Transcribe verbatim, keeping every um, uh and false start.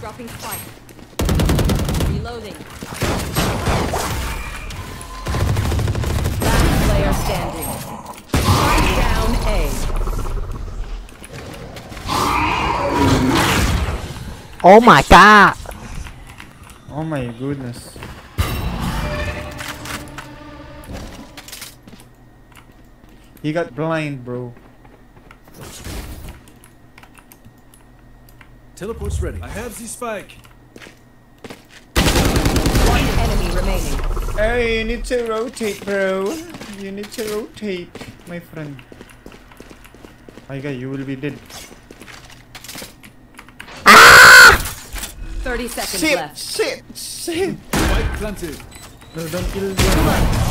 Dropping spike. Reloading. Last player standing. Spike down A. Oh my god. Oh my goodness. He got blind, bro. Teleport's ready. I have the spike. One enemy remaining. Hey, you need to rotate, bro. You need to rotate, my friend. My guy, you will be dead. Thirty seconds Shit, left. shit, shit. Spike planted. No, don't kill me.